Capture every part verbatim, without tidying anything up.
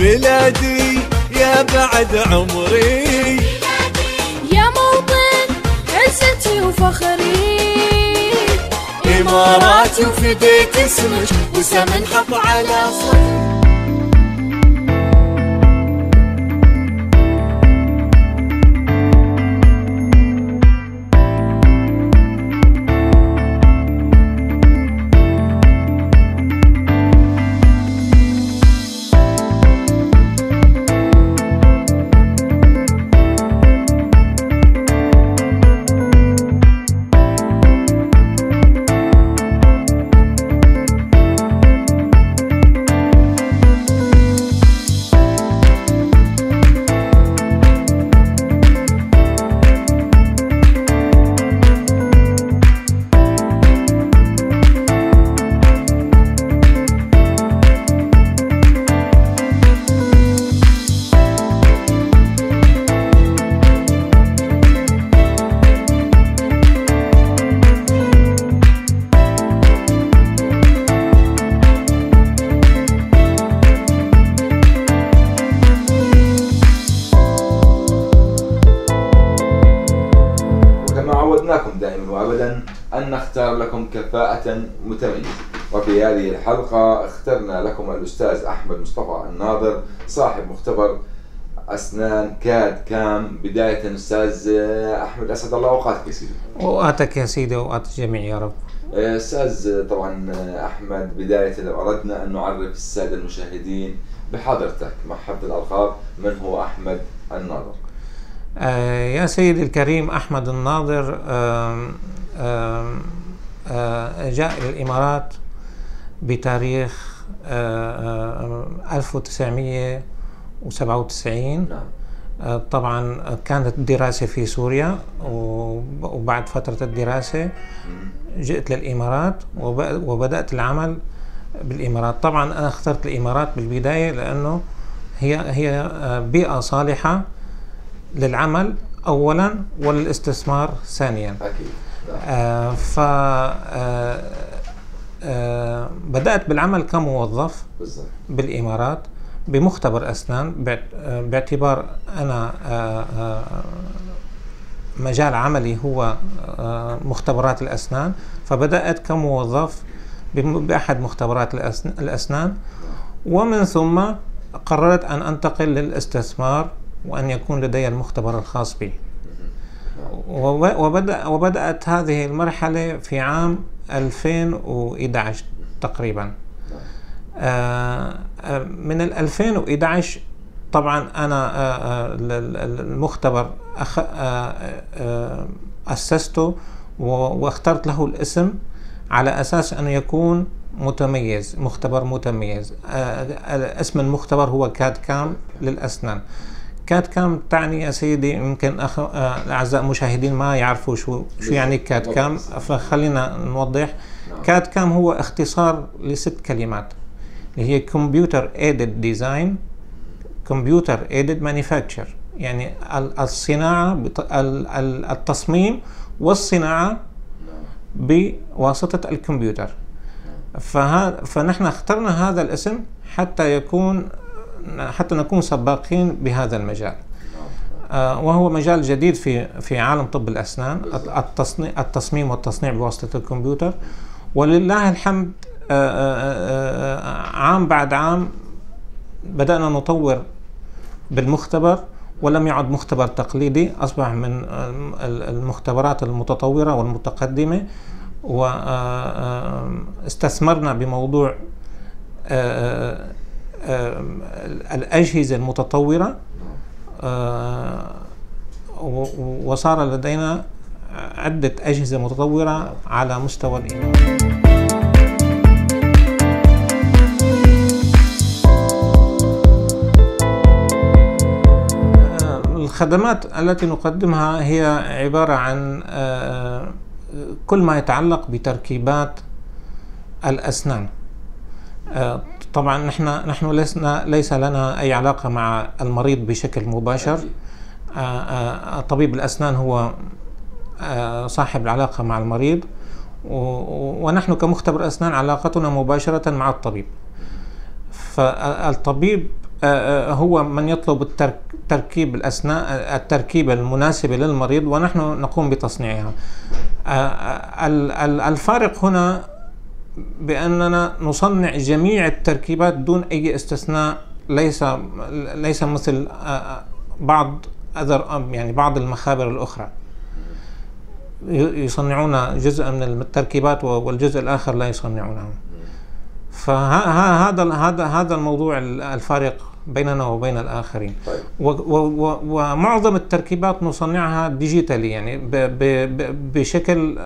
بلادي يا بعد عمري، يا موطن عزتي وفخري، إماراتي وفديت اسمك وسم انحط على صدري. عودناكم دائما وابدا ان نختار لكم كفاءة متميزة، وفي هذه الحلقة اخترنا لكم الاستاذ احمد مصطفى الناظر صاحب مختبر اسنان كاد كام. بداية استاذ احمد اسعد الله اوقاتك يا سيدي. اوقاتك يا سيدي واوقات الجميع يا رب. استاذ طبعا احمد، بداية لو اردنا ان نعرف السادة المشاهدين بحضرتك مع حفظ الالقاب، من هو احمد الناظر؟ آه يا سيدي الكريم، أحمد الناظر آه آه آه جاء إلى الإمارات بتاريخ آه ألف وتسعمئة وسبعة وتسعين. آه طبعا كانت الدراسة في سوريا، وبعد فترة الدراسة جئت للإمارات وبدأت العمل بالإمارات. طبعا أنا اخترت الإمارات بالبداية لأنه هي هي بيئة صالحة للعمل أولا وللاستثمار ثانيا. أكيد. آه ف آه آه بدأت بالعمل كموظف بالزبط. بالإمارات بمختبر أسنان، باعتبار أنا آه آه مجال عملي هو آه مختبرات الأسنان، فبدأت كموظف بأحد مختبرات الأسنان، ومن ثم قررت أن أنتقل للاستثمار وأن يكون لدي المختبر الخاص بي. وبدأ وبدأت هذه المرحلة في عام ألفين وإحدى عشر تقريبا. من ألفين وإحدى عشر طبعا أنا المختبر أسسته واخترت له الاسم على أساس أنه يكون متميز، مختبر متميز. اسم المختبر هو كاد كام للأسنان. كاد كام تعني يا سيدي، يمكن أخ... أعزائي المشاهدين ما يعرفوا شو شو يعني كاد كام، فخلينا نوضح. كاد كام هو اختصار لست كلمات اللي هي كمبيوتر ايدد ديزاين، كمبيوتر ايدد مانيفاكتشر، يعني الصناعة التصميم والصناعة بواسطة الكمبيوتر. فها... فنحن اخترنا هذا الاسم حتى يكون حتى نكون سباقين بهذا المجال، آه وهو مجال جديد في في عالم طب الأسنان، التصميم والتصنيع بواسطة الكمبيوتر. ولله الحمد آه آه آه عام بعد عام بدأنا نطور بالمختبر، ولم يعد مختبر تقليدي، أصبح من المختبرات المتطورة والمتقدمة. واستثمرنا بموضوع آه الأجهزة المتطورة، وصار لدينا عدة أجهزة متطورة على مستوى الإمارات. الخدمات التي نقدمها هي عبارة عن كل ما يتعلق بتركيبات الأسنان. طبعا نحن نحن لسنا ليس لنا اي علاقه مع المريض بشكل مباشر. طبيب الاسنان هو صاحب العلاقه مع المريض، ونحن كمختبر اسنان علاقتنا مباشره مع الطبيب. فالطبيب هو من يطلب التركيب الأسنان التركيبة المناسبة للمريض ونحن نقوم بتصنيعها. الفارق هنا بأننا نصنع جميع التركيبات دون أي استثناء، ليس ليس مثل بعض يعني بعض المخابر الأخرى يصنعون جزء من التركيبات والجزء الآخر لا يصنعونه. فهذا هذا هذا الموضوع الفارق بيننا وبين الآخرين. طيب. ومعظم التركيبات نصنعها ديجيتالي، يعني ب ب بشكل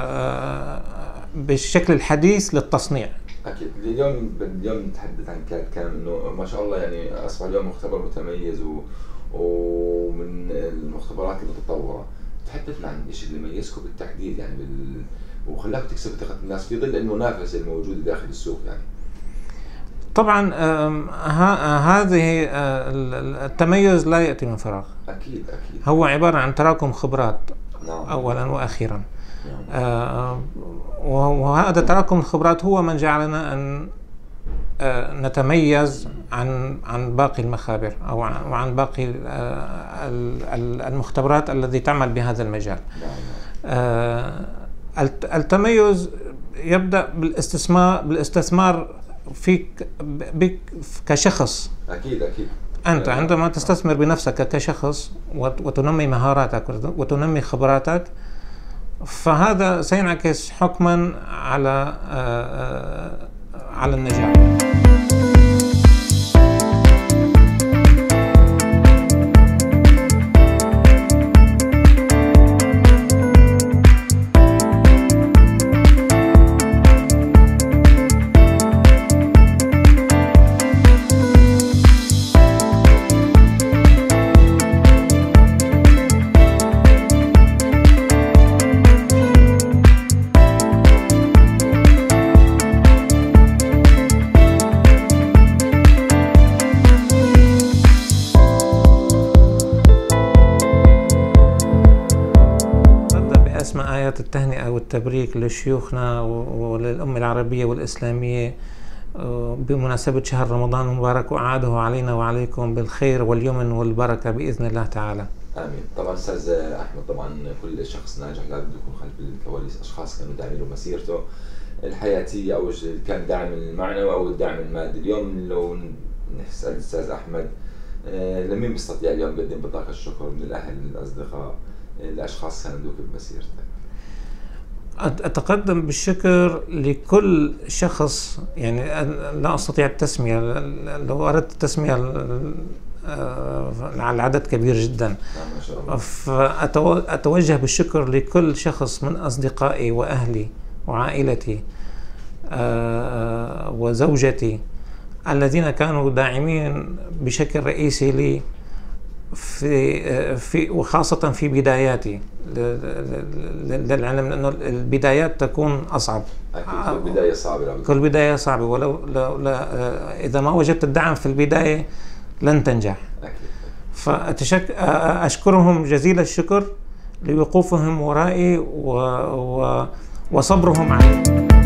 بالشكل الحديث للتصنيع. أكيد. اليوم اليوم نتحدث عن كاد كام، إنه ما شاء الله يعني أصبح اليوم مختبر متميز و ومن المختبرات المتطورة. تحدثنا عن ايش اللي يميزكم بالتحديد يعني بال... وخلاكم تكسبوا ثقة الناس في ظل المنافسة الموجودة داخل السوق يعني. طبعا هذه التميز لا يأتي من فراغ. أكيد أكيد. هو عبارة عن تراكم خبرات. نعم. أولا وأخيرا. نعم. آه وهذا تراكم الخبرات هو من جعلنا أن آه نتميز عن عن باقي المخابر أو عن, وعن باقي آه المختبرات التي تعمل بهذا المجال. نعم. آه التميز يبدأ بالاستثمار بالاستثمار فيك بك كشخص. أكيد أكيد. أنت عندما تستثمر بنفسك كشخص وتنمي مهاراتك وتنمي خبراتك، فهذا سينعكس حكما على على النجاح. أسمى آيات التهنئة والتبريك لشيوخنا وللأمة العربية والإسلامية بمناسبة شهر رمضان المبارك، وأعاده علينا وعليكم بالخير واليمن والبركة بإذن الله تعالى. آمين. طبعا أستاذ أحمد، طبعا كل شخص ناجح لابد يكون خلف الكواليس أشخاص كانوا داعمين له مسيرته الحياتية، أو كان الدعم المعنوي أو الدعم المادي. اليوم لو نسأل الأستاذ أحمد لمين بيستطيع اليوم يقدم بطاقة الشكر من الأهل الأصدقاء الأشخاص كانوا دوك بمسيرتك؟ أتقدم بالشكر لكل شخص، يعني لا أستطيع التسمية، لو أردت التسمية على عدد كبير جدا. ما شاء الله. فأتوجه بالشكر لكل شخص من أصدقائي وأهلي وعائلتي وزوجتي الذين كانوا داعمين بشكل رئيسي لي في في وخاصة في بداياتي للعلم، لأنه البدايات تكون أصعب. أكيد. كل بداية صعبة. كل بداية صعبة، ولو لا إذا ما وجدت الدعم في البداية لن تنجح. أكيد. فأتشك أشكرهم جزيل الشكر لوقوفهم ورائي و... و... وصبرهم علي.